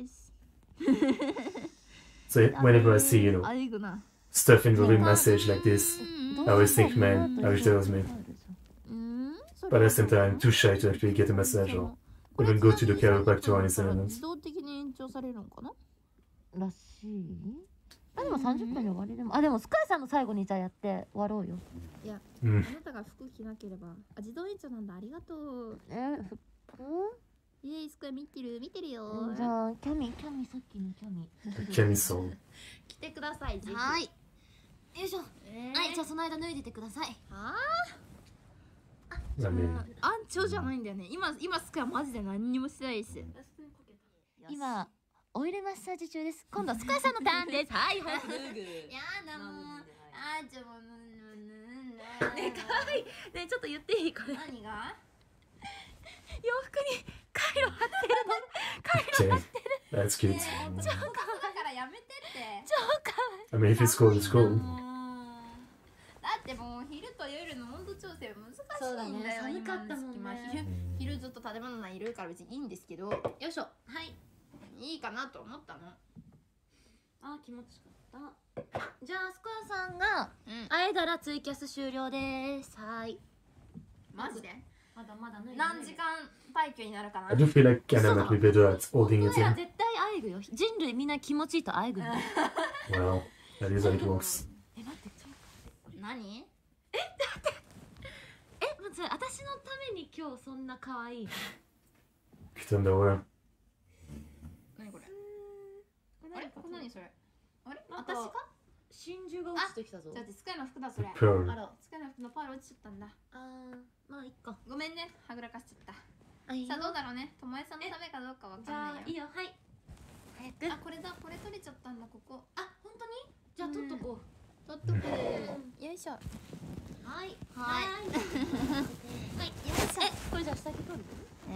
[SPEAKER 1] So whenever I see,
[SPEAKER 3] あいぐな。
[SPEAKER 1] stuff involving massage like this, I always think, man, I wish that was me. But at the same time, I'm too shy to actually get a massage or even go to the chiropractor or anything like
[SPEAKER 3] 自動的に延長されるのかな？
[SPEAKER 2] らしい。でも30分で終わりでもでもスカイさんの最後にじゃあやって終わろうよ。
[SPEAKER 3] いや、
[SPEAKER 1] Mm.
[SPEAKER 3] あなたが服着なければ。自動延長なんだ。ありがとう。
[SPEAKER 2] 服
[SPEAKER 3] イエイスカ見てるよ。
[SPEAKER 2] じゃあキャミさっきのキャミ
[SPEAKER 1] Camisole.
[SPEAKER 3] 来てください。ぜひ。
[SPEAKER 2] はいよいしょ。はいじゃあその間脱いでてください。
[SPEAKER 3] は
[SPEAKER 1] I mean,
[SPEAKER 3] あ。アンチョじゃないんだよね。今スカマジで何にもしてないし。
[SPEAKER 2] 今オイルマッサージ中です。今度はスカイさんのターンです。はい、はい、脱ぐ。
[SPEAKER 3] やだもう。あーちょも
[SPEAKER 2] ね、かわいい。ね、ちょっと言っていいこれ。
[SPEAKER 3] 何が？
[SPEAKER 2] 洋服にカイロ貼ってるの。カイロ貼ってる。
[SPEAKER 1] That's cute.
[SPEAKER 3] 超可愛いからやめてって。
[SPEAKER 2] 超かわいい。
[SPEAKER 1] I mean, if it's cold, it's cold.
[SPEAKER 3] だってもう昼と夜の温度調整難し
[SPEAKER 2] そうだね
[SPEAKER 3] いんだよ。
[SPEAKER 2] 寒かったもんね
[SPEAKER 3] 今の時期昼ずっと建物内いるから別にいいんですけど、よいしょ、はいいいかなと思ったの。
[SPEAKER 2] あ、気持ちよかった。じゃあスカイさんが会えたらツイキャス終了です。はい。
[SPEAKER 3] マジで？
[SPEAKER 2] まだまだ脱いで
[SPEAKER 3] 何時間退去になるかな。
[SPEAKER 1] I do feel like Anna might be better at holding it
[SPEAKER 2] 絶対
[SPEAKER 1] in.
[SPEAKER 2] 会えるよ。人類みんな気持ちいいと会えるんだよ。
[SPEAKER 1] Well, that is how it works.
[SPEAKER 2] え、待って、
[SPEAKER 3] 何？
[SPEAKER 2] まず私のために今日そんな可愛い。
[SPEAKER 1] Putain d'horreur.
[SPEAKER 3] 何これ？あれ？これ何それ？あれ？
[SPEAKER 2] なんか
[SPEAKER 3] 私か？
[SPEAKER 2] 真珠が落ちてきたぞ。
[SPEAKER 3] だってスカイの服だそれ。
[SPEAKER 1] Pearl.
[SPEAKER 2] あら、
[SPEAKER 3] スカイの服のパール落ちちゃったんだ。
[SPEAKER 2] まあいっか。
[SPEAKER 3] ごめんね、はぐらかしちゃった。
[SPEAKER 2] あ、いいよ。
[SPEAKER 3] さあどうだろうね。ともえさんのためかどうかわ
[SPEAKER 2] じ
[SPEAKER 3] かんないよ。
[SPEAKER 2] ゃあいいよ、はい。早く。
[SPEAKER 3] あ、これだ、これ取れちゃったんだ、ここ。
[SPEAKER 2] あ、本当に？じゃあ取っとこ
[SPEAKER 3] 取っとく。よいしょ。
[SPEAKER 2] う。はい。
[SPEAKER 3] はい。
[SPEAKER 2] はい。
[SPEAKER 3] はい、よいしょ。
[SPEAKER 2] これじゃあ下着取る？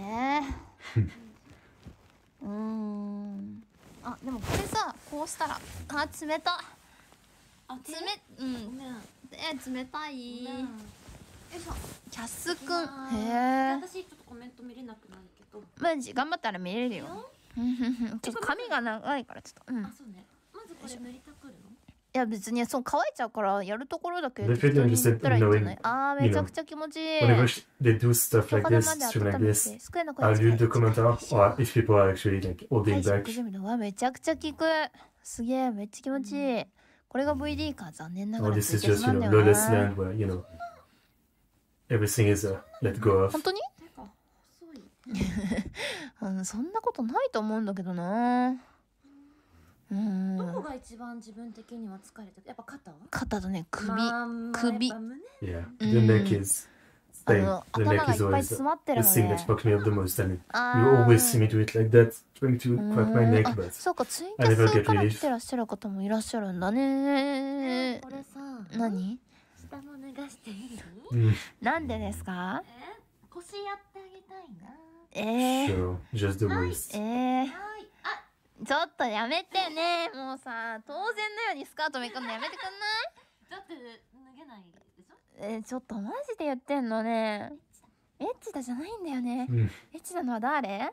[SPEAKER 3] あ、でもこれさ、こうしたら、あ、冷た。
[SPEAKER 2] あ、
[SPEAKER 3] 冷、
[SPEAKER 2] ごめん。
[SPEAKER 3] 冷たい。よいしょ。キャスくん。
[SPEAKER 2] じゃあ
[SPEAKER 3] へえ。
[SPEAKER 2] 私ちょっとコメント見れなくなるけど。
[SPEAKER 3] マジ頑張ったら見れるよ。ちょっと髪が長いからちょっと。
[SPEAKER 2] あ、そうね。まずこれ塗りたくるの？
[SPEAKER 3] いや別にそう乾いちゃうからやるところだけ
[SPEAKER 1] They
[SPEAKER 3] 適
[SPEAKER 1] feel
[SPEAKER 3] 当に塗ったらいいんじゃない？
[SPEAKER 1] interested in knowing,
[SPEAKER 3] あーめちゃくちゃ気持ちいい。
[SPEAKER 1] whenever they do stuff like
[SPEAKER 3] 体
[SPEAKER 1] this,
[SPEAKER 3] まで
[SPEAKER 1] stream
[SPEAKER 3] 温
[SPEAKER 1] like
[SPEAKER 3] め
[SPEAKER 1] this,
[SPEAKER 3] て机の
[SPEAKER 1] I'll read the commentaar or if people are actually like
[SPEAKER 3] は
[SPEAKER 1] holding
[SPEAKER 3] い、ショッ
[SPEAKER 1] back.
[SPEAKER 3] ク準備のわめちゃくちゃ効く。すげえめっちゃ気持ちいい。これが VD か残念なが
[SPEAKER 1] Or
[SPEAKER 3] ら
[SPEAKER 1] this
[SPEAKER 3] つい
[SPEAKER 1] is
[SPEAKER 3] てし
[SPEAKER 1] just,
[SPEAKER 3] まう
[SPEAKER 1] you
[SPEAKER 3] ん
[SPEAKER 1] know,
[SPEAKER 3] だよ
[SPEAKER 1] lawless
[SPEAKER 3] な。
[SPEAKER 1] land where, you know, everything is let go of.
[SPEAKER 3] 本当に？
[SPEAKER 2] てか細い。
[SPEAKER 3] そんなことないと思うんだけどな。
[SPEAKER 2] どこが一番自分的には疲れてる？やっぱ肩？
[SPEAKER 3] 肩とね首。
[SPEAKER 2] まあ
[SPEAKER 3] 首
[SPEAKER 2] やっぱ胸？
[SPEAKER 1] Yeah, the neck is, thing. The
[SPEAKER 3] 頭
[SPEAKER 1] neck
[SPEAKER 3] がい
[SPEAKER 1] is
[SPEAKER 3] っぱい
[SPEAKER 1] always
[SPEAKER 3] 詰まってる
[SPEAKER 1] the
[SPEAKER 3] の
[SPEAKER 1] thing
[SPEAKER 3] で
[SPEAKER 1] that。fucked me up the most. And
[SPEAKER 3] あ
[SPEAKER 1] you
[SPEAKER 3] ー
[SPEAKER 1] always see me do it like that, trying to crack my neck,
[SPEAKER 3] あ
[SPEAKER 1] but
[SPEAKER 3] そうかツイン
[SPEAKER 1] I
[SPEAKER 3] キャ
[SPEAKER 1] never
[SPEAKER 3] ス
[SPEAKER 1] get
[SPEAKER 3] から
[SPEAKER 1] relief.
[SPEAKER 3] 来てらっしゃる方もいらっしゃるんだね。
[SPEAKER 2] これさ、
[SPEAKER 3] 何？
[SPEAKER 2] 下も脱がしていい？
[SPEAKER 1] Mm,
[SPEAKER 3] なんでですか？
[SPEAKER 2] 腰やってあげたいな。
[SPEAKER 1] sure, just the waist.
[SPEAKER 2] はい。あ、
[SPEAKER 3] ちょっとやめてね。もうさ当然のようにスカートめくんのやめてくん
[SPEAKER 2] だって脱げないでしょ？
[SPEAKER 3] ない？ちょっとマジで言ってんのね。エッチだじゃないんだよね。
[SPEAKER 1] Mm.
[SPEAKER 3] エッチなのは誰？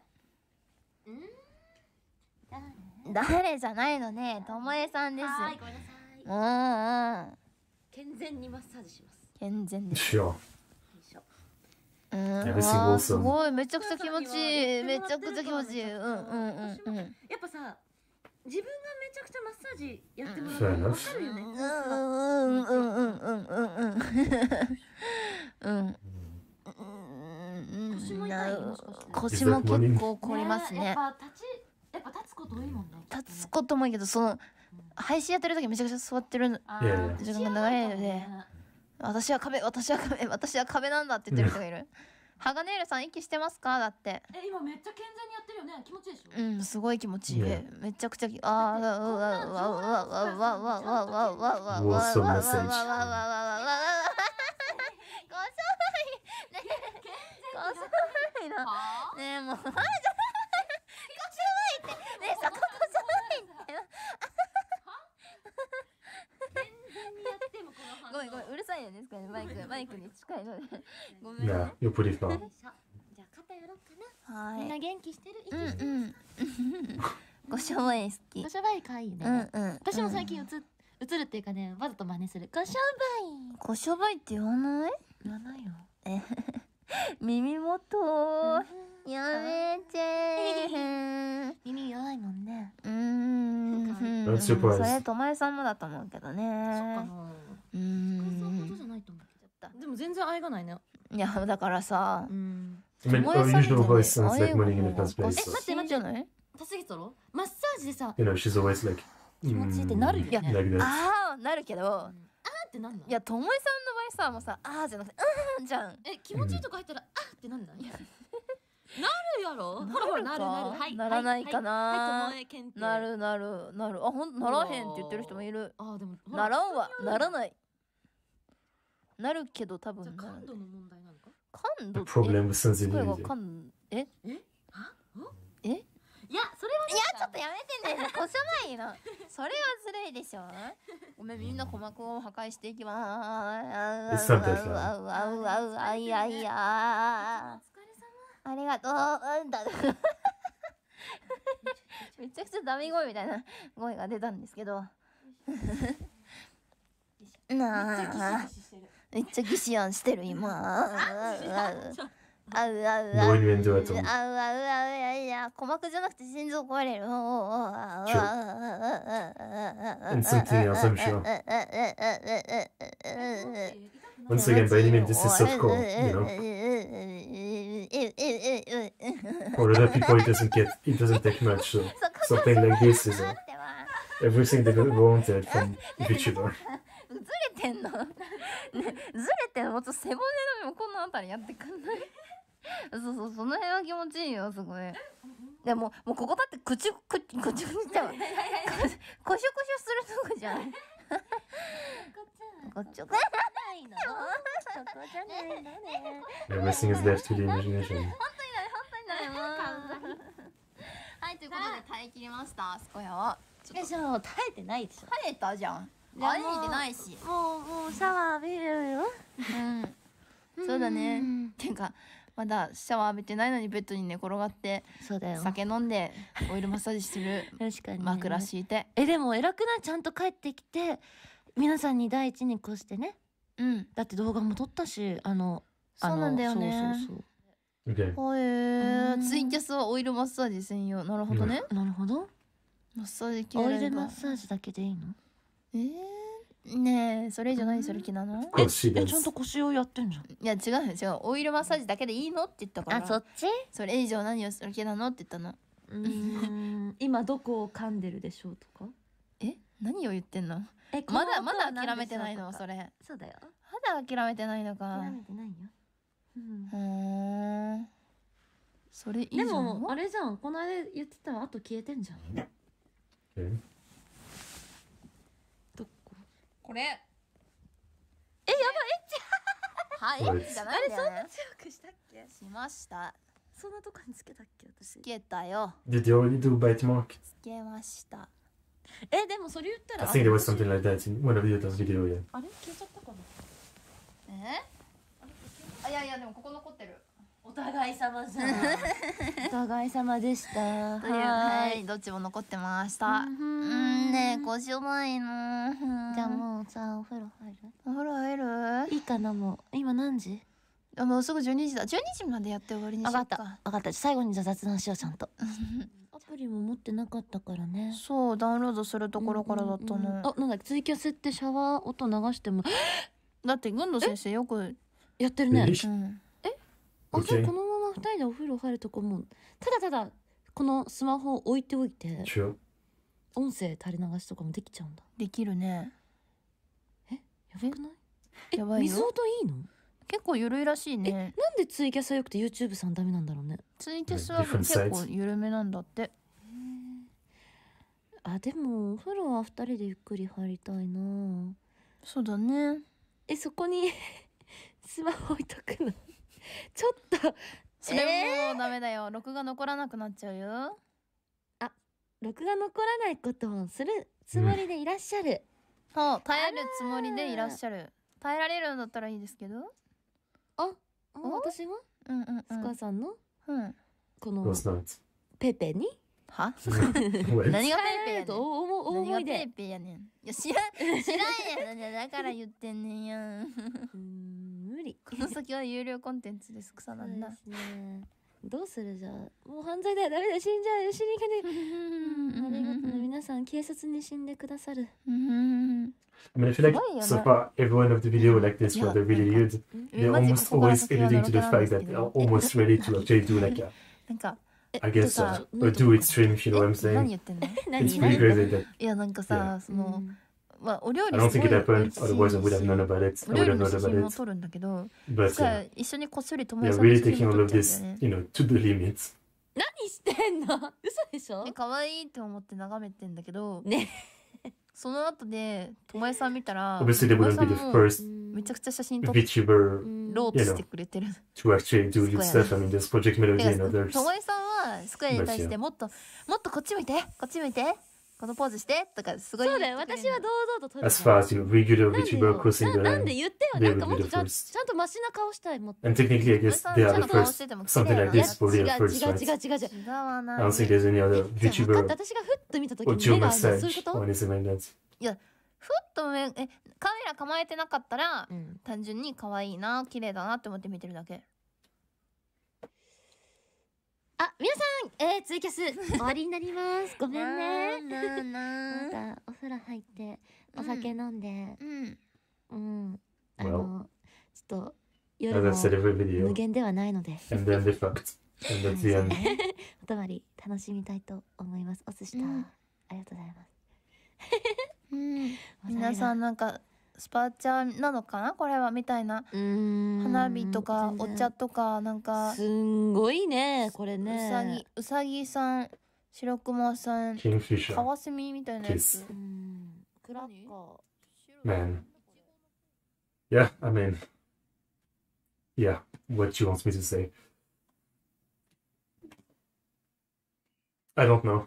[SPEAKER 2] 誰？
[SPEAKER 3] 誰じゃないのね。ともえさんです。
[SPEAKER 2] はい、ごめんなさい。
[SPEAKER 3] うん。
[SPEAKER 2] 健全にマッサージします。
[SPEAKER 3] 健全です。
[SPEAKER 1] Sure.
[SPEAKER 2] よいしょ。
[SPEAKER 1] Everything
[SPEAKER 3] あー
[SPEAKER 1] awesome.
[SPEAKER 3] すごいめちゃくちゃ気持ちいい。めちゃくちゃ気持ちいい。うんうんうん。
[SPEAKER 2] やっぱさ、自分がめちゃくちゃマッサージやってもらう
[SPEAKER 1] Fair
[SPEAKER 2] と
[SPEAKER 1] enough.
[SPEAKER 2] わかるよね。腰も痛い？もしかして。
[SPEAKER 3] 腰も結構凝りますね。
[SPEAKER 2] やっぱ立つこと多いもんね。
[SPEAKER 3] 立つこともいいけど、その配信やってる時めちゃくちゃ座ってる
[SPEAKER 1] いやいや
[SPEAKER 3] 時間が長いので、私は壁、私は壁、私は壁なんだって言ってる人がいる。ハガネールさん息してますか？だって。
[SPEAKER 2] 今めっちゃ健全にやってるよね。気持ちいいでしょ？
[SPEAKER 3] うん、すごい気持ちいい。
[SPEAKER 1] ね
[SPEAKER 3] めちゃくちゃあー、うわうわうわうわうわうわうわうわうわうわうわうわ
[SPEAKER 1] Awesome message.
[SPEAKER 3] ねえもうマジでこしょばいってねえそここしょばいって
[SPEAKER 2] 健全にやってもこの反応。
[SPEAKER 3] ごめんごめんうるさいよねマイクに近いのでごめんね
[SPEAKER 1] Yeah, you're pretty far.
[SPEAKER 2] よいしょ。じゃあ肩やろうかな。みん
[SPEAKER 3] は
[SPEAKER 2] ない元気してる？
[SPEAKER 3] うんごしょばい好き
[SPEAKER 2] ごしょばい可愛いね。私も最近映るっていうかね、わざと真似する。ごしょ
[SPEAKER 3] ごしょばいって言わない？
[SPEAKER 2] ばい。言わないよ。
[SPEAKER 3] 耳元やめて
[SPEAKER 2] 耳弱いもんね。
[SPEAKER 1] Not surprised.
[SPEAKER 3] それとまえさんもだと思うけどね。
[SPEAKER 2] そっかな。そうほどじゃないと思うけど。でも全然愛がないね。
[SPEAKER 3] いやだからさ
[SPEAKER 1] I mean, our usual voice sounds like morning in the first
[SPEAKER 3] お
[SPEAKER 1] place.
[SPEAKER 3] し
[SPEAKER 1] So,
[SPEAKER 3] いんじゃない？
[SPEAKER 2] 立ちぎとろ？マッサージでさ、
[SPEAKER 1] you know, she's always like,
[SPEAKER 2] 気持ちいいってなるよね。
[SPEAKER 1] like that.
[SPEAKER 3] ああなるけど、
[SPEAKER 2] あーってなんない？
[SPEAKER 3] いやともえさんの場合さもうさあーじゃなくてじゃん。
[SPEAKER 2] 気持ちいいとこ入ったらあーってなんない？ るやろ。ほらほら、なるなる。はい。
[SPEAKER 3] ならないかな。
[SPEAKER 2] はい、ともえ検定。
[SPEAKER 3] なる。あ、ならへんって言ってる人もいる。
[SPEAKER 2] あ、でも
[SPEAKER 3] ならんわ、ならない。なるけど多分。
[SPEAKER 2] 感度の問題なのか。
[SPEAKER 3] 感度。
[SPEAKER 1] Problem with
[SPEAKER 3] 声
[SPEAKER 1] sensibility.
[SPEAKER 3] が感、え？え？
[SPEAKER 2] いや、それは。
[SPEAKER 3] いや、ちょっとやめてね。こしょないの。それはずるいでしょ。ごめん、みんな鼓膜を破壊していきまーす。あいやいや。ありがとう。めちゃくちゃダミ声みたいな声が出たんですけど。なあ。めっちゃギシアンしてる今。
[SPEAKER 1] No innuendo à ton.
[SPEAKER 3] いや、鼓膜じゃなくて心臓壊れる。
[SPEAKER 1] And something else, I'm sure. Once again, by any means, this is softcore, you know. For other people, it doesn't take much. So something like this is everything they wanted from VTuber.
[SPEAKER 3] ずれてんの。ね、ずれてんの。もっと背骨の横のあたりやってくんない？そうそう、その辺は気持ちいいよ、すごい。でもうここだってくちゅくちゃう。こしょこしょするとこじゃん。こちょこないの。そこじゃないのね。
[SPEAKER 1] Everything is left to the imagination.
[SPEAKER 3] 本当にはい、ということで耐え切りました、スコヤは。
[SPEAKER 2] でしょ、耐えてないでしょ。
[SPEAKER 3] 耐えたじゃん。耐えてないし。
[SPEAKER 2] もうシャワー浴びるよ。
[SPEAKER 3] うん。そうだね。ていうか。まだシャワー浴びてないのにベッドに寝転がって酒飲んでオイルマッサージする枕敷いて。
[SPEAKER 2] でも偉くない？ちゃんと帰ってきて皆さんに第一に越してね。
[SPEAKER 3] うん。
[SPEAKER 2] だって動画も撮ったし、
[SPEAKER 3] そうなんだよね。
[SPEAKER 2] そう。
[SPEAKER 3] ツイキャスはオイルマッサージ専用。なるほどね。
[SPEAKER 2] なるほど。
[SPEAKER 3] マッサージ機
[SPEAKER 2] オイルマッサージだけでいいの？
[SPEAKER 3] ねえ、それ以上何する気なの？
[SPEAKER 2] ちゃんと腰をやってんじゃん。
[SPEAKER 3] いや違う。オイルマッサージだけでいいのって言ったから。
[SPEAKER 2] あ、そっち？
[SPEAKER 3] それ以上何をする気なのって言ったの。
[SPEAKER 2] 今どこを噛んでるでしょうとか？
[SPEAKER 3] 何を言ってんの？まだ諦めてないのそれ。
[SPEAKER 2] そうだよ。
[SPEAKER 3] まだ諦めてないのか。
[SPEAKER 2] 諦めてないよ。
[SPEAKER 3] それ以上。
[SPEAKER 2] でもあれじゃん、この間言ってたらあと消えてんじゃん。どこ？
[SPEAKER 3] これ。やばい。はい。じゃないんだよね。
[SPEAKER 2] あれそんな強くしたっけ？
[SPEAKER 3] しました。
[SPEAKER 2] そんなとこにつけたっけ私？
[SPEAKER 3] つけたよ。
[SPEAKER 1] Did you already do bite mark?
[SPEAKER 3] つけました。
[SPEAKER 2] でもそれ言ったら。
[SPEAKER 1] I think there was something like that in one of the other video, yeah.
[SPEAKER 2] あれ消えちゃったかな？
[SPEAKER 3] いやでもここ残ってる。
[SPEAKER 2] お互い様じゃん。お互い様でした。
[SPEAKER 3] はい、どっちも残ってました。ねえ、腰重いの。
[SPEAKER 2] じゃあもうさ、お風呂入る？
[SPEAKER 3] お風呂入る？
[SPEAKER 2] いいかな、もう。今何時？
[SPEAKER 3] もうすぐ12時だ。12時までやって終わりにしようか。
[SPEAKER 2] 分かった。最後にじゃあ雑談しよう、ちゃんと。アプリも持ってなかったからね。
[SPEAKER 3] そう、ダウンロードするところからだったの。
[SPEAKER 2] なんだっけ、ツイキャスってシャワー音流しても。
[SPEAKER 3] だって軍藤先生よく
[SPEAKER 2] やってるね。じゃあこのまま2人でお風呂入るとこもただこのスマホを置いておいて音声垂れ流しとかもできちゃうんだ。
[SPEAKER 3] できるね。
[SPEAKER 2] やばくない？
[SPEAKER 3] やばいよ。
[SPEAKER 2] 水音いいの？結
[SPEAKER 3] 構緩いらしいね。
[SPEAKER 2] なんでツイキャスはよくて YouTube さんダメなんだろうね。
[SPEAKER 3] ツイキャスは結構緩めなんだって。
[SPEAKER 2] でもお風呂は2人でゆっくり入りたいな。
[SPEAKER 3] そうだね。
[SPEAKER 2] そこにスマホ置いとくのちょっと
[SPEAKER 3] それもダメだよ。録画残らなくなっちゃうよ。
[SPEAKER 2] 録画残らないことをするつもりでいらっしゃる。
[SPEAKER 3] そう、耐えるつもりでいらっしゃる。耐えられるんだったらいいですけど。
[SPEAKER 2] 私がスカさんのこのペペに
[SPEAKER 3] は何がペイペイやねん。
[SPEAKER 2] 大声で。
[SPEAKER 3] ペイペイやねん。いや知らんやん。だから言ってんねんやん。
[SPEAKER 2] 無理。
[SPEAKER 3] この先は有料コンテンツです。草なんだ。
[SPEAKER 2] どうする？じゃあもう犯罪だよ。ダメだ、死んじゃう。死にかね。ありがとうね。皆さん警察に死んでくださる。
[SPEAKER 1] I mean, I feel like so far everyone of the video like this, where they're really good, they're almost always alluding to the fact that they're almost ready to actually do like a, I guess, a do it stream, if you know what I'm saying. It's pretty crazy that.
[SPEAKER 3] いやなんかさ、そのまあお料
[SPEAKER 1] I
[SPEAKER 3] 理
[SPEAKER 1] don't
[SPEAKER 3] す
[SPEAKER 1] think
[SPEAKER 3] ご
[SPEAKER 1] it
[SPEAKER 3] い美
[SPEAKER 1] happened,
[SPEAKER 3] 味しい
[SPEAKER 1] otherwise I would have known about it.
[SPEAKER 3] お
[SPEAKER 1] I
[SPEAKER 3] 料
[SPEAKER 1] would
[SPEAKER 3] 理
[SPEAKER 1] have
[SPEAKER 3] の
[SPEAKER 1] known
[SPEAKER 3] 写真
[SPEAKER 1] about
[SPEAKER 3] も
[SPEAKER 1] it.
[SPEAKER 3] 撮るんだけど
[SPEAKER 1] But
[SPEAKER 3] スカイ一緒にこっそり友
[SPEAKER 1] yeah,
[SPEAKER 3] 達さんの
[SPEAKER 1] really
[SPEAKER 3] 写真
[SPEAKER 1] taking
[SPEAKER 3] も
[SPEAKER 1] all
[SPEAKER 3] 撮っ
[SPEAKER 1] of
[SPEAKER 3] ちゃうんだよ
[SPEAKER 1] this,
[SPEAKER 3] ね
[SPEAKER 1] you know, to the limit.
[SPEAKER 2] 何してんの嘘でしょ
[SPEAKER 3] で可愛いって思って眺めてんだけど
[SPEAKER 2] ね
[SPEAKER 3] その後で友達さん見たら
[SPEAKER 1] Obviously, they
[SPEAKER 3] 友
[SPEAKER 1] wouldn't
[SPEAKER 3] 達さ
[SPEAKER 1] be
[SPEAKER 3] ん
[SPEAKER 1] the
[SPEAKER 3] も
[SPEAKER 1] first
[SPEAKER 3] めちゃくちゃ写真撮って
[SPEAKER 1] VTuber
[SPEAKER 3] ローとしてくれてる
[SPEAKER 1] to actually do good
[SPEAKER 3] Square.
[SPEAKER 1] stuff. I mean, there's Project Melody
[SPEAKER 3] て
[SPEAKER 1] and
[SPEAKER 3] か
[SPEAKER 1] others.
[SPEAKER 3] 友達さんはスクエアに対してもっとこっち向いてこっち向いてこのポーズしてとかすごい
[SPEAKER 2] そうだよ
[SPEAKER 3] 言ってくれる
[SPEAKER 2] 私は堂々と撮る
[SPEAKER 1] As far as, you know, regular
[SPEAKER 2] なんで
[SPEAKER 1] VTuber
[SPEAKER 2] よ
[SPEAKER 1] crossing the
[SPEAKER 2] なんで
[SPEAKER 1] line.
[SPEAKER 2] 言ってよ
[SPEAKER 1] they
[SPEAKER 2] なんか
[SPEAKER 1] would
[SPEAKER 2] もっ
[SPEAKER 1] be
[SPEAKER 2] と
[SPEAKER 1] the
[SPEAKER 2] ちゃん
[SPEAKER 1] first.
[SPEAKER 2] ちゃんとマシな顔したいもっと
[SPEAKER 1] And technically, I guess they are the first. Something like
[SPEAKER 2] いや
[SPEAKER 1] this, probably
[SPEAKER 2] 違う
[SPEAKER 1] the
[SPEAKER 2] 違う
[SPEAKER 1] first,
[SPEAKER 2] 違う
[SPEAKER 1] right?
[SPEAKER 2] 違う違う違う
[SPEAKER 3] 違わな
[SPEAKER 1] I don't
[SPEAKER 3] い
[SPEAKER 1] think there's any other
[SPEAKER 2] じゃあ分かっ
[SPEAKER 1] VTuber
[SPEAKER 2] た私がフッと見た時
[SPEAKER 1] or
[SPEAKER 2] に
[SPEAKER 1] Joe
[SPEAKER 2] 目が合うのそういう
[SPEAKER 1] Massage
[SPEAKER 2] こ
[SPEAKER 1] or
[SPEAKER 2] と
[SPEAKER 1] anything like that.
[SPEAKER 3] ふっとカメラ構えてなかったら
[SPEAKER 2] うん
[SPEAKER 3] 単純に可愛いな綺麗だなって思って見てるだけ
[SPEAKER 2] あ皆さんツイキャス終わりになりますごめんね
[SPEAKER 3] な
[SPEAKER 2] またお風呂入ってお酒飲んで
[SPEAKER 3] うん
[SPEAKER 2] ちょっと
[SPEAKER 1] As
[SPEAKER 2] 夜
[SPEAKER 1] I
[SPEAKER 2] も
[SPEAKER 1] said every
[SPEAKER 2] 無
[SPEAKER 1] video.
[SPEAKER 2] 限ではないので
[SPEAKER 1] And then they fucked. And that's the end.
[SPEAKER 2] お泊まり楽しみたいと思いますお寿司と
[SPEAKER 3] うん
[SPEAKER 2] ありがとうございます
[SPEAKER 3] 皆さんなんかスパチャなのかなこれはみたいな花火とかお茶とかなんか
[SPEAKER 2] すんごいねこれね
[SPEAKER 3] うさぎさん白熊さん
[SPEAKER 1] Kingfisher.
[SPEAKER 3] カワセミみたいなやつ
[SPEAKER 1] Kiss.
[SPEAKER 2] クラッカー
[SPEAKER 1] Man. Yeah, I mean, yeah, what she wants me to say. I don't know.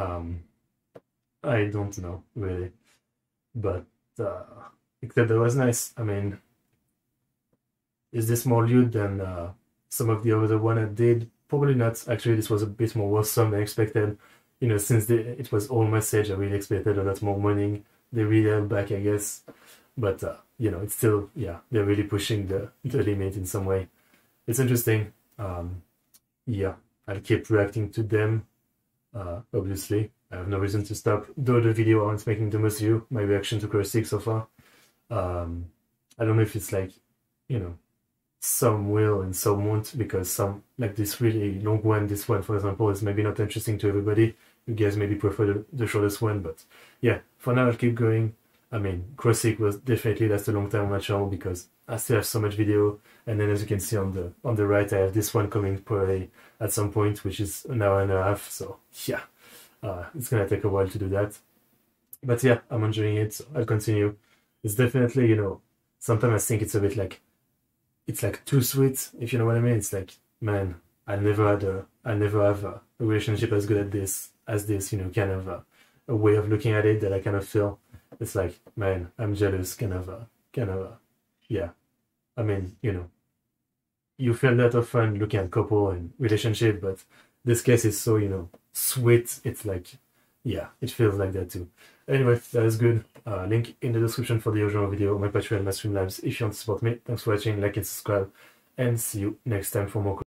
[SPEAKER 1] I don't know, really. But, except that was nice. I mean, is this more lewd than some of the other one I did? Probably not. Actually, this was a bit more worrisome than expected. You know, since it was all message, I really expected a lot more money. They really held back, I guess. But, you know, it's still, yeah, they're really pushing the limit in some way. It's interesting. Yeah, I'll keep reacting to them, obviously. I have no reason to stop. Though the video aren't making the most view, my reaction to Cross 6 so far. I don't know if it's like, you know, some will and some won't, because some, like this really long one, this one, for example, is maybe not interesting to everybody. You guys maybe prefer the shortest one, but yeah, for now I'll keep going. I mean, Crossing was definitely last a long time on my channel because I still have so much video, and then as you can see on the right, I have this one coming probably at some point, which is an hour and a half. So yeah, it's gonna take a while to do that. But yeah, I'm enjoying it. So I'll continue. It's definitely, you know, sometimes I think it's a bit like, it's like too sweet, if you know what I mean. It's like, man, I never have a relationship as good as this, you know, kind of a way of looking at it that I kind of feel. It's like, man, I'm jealous, kind of, yeah. I mean, you know, you feel that often looking at couple and relationship, but this case is so, you know, sweet. It's like, yeah, it feels like that too. Anyway, that is good. Link in the description for the original video, my Patreon, my Streamlabs, if you want to support me. Thanks for watching, like and subscribe, and see you next time for more.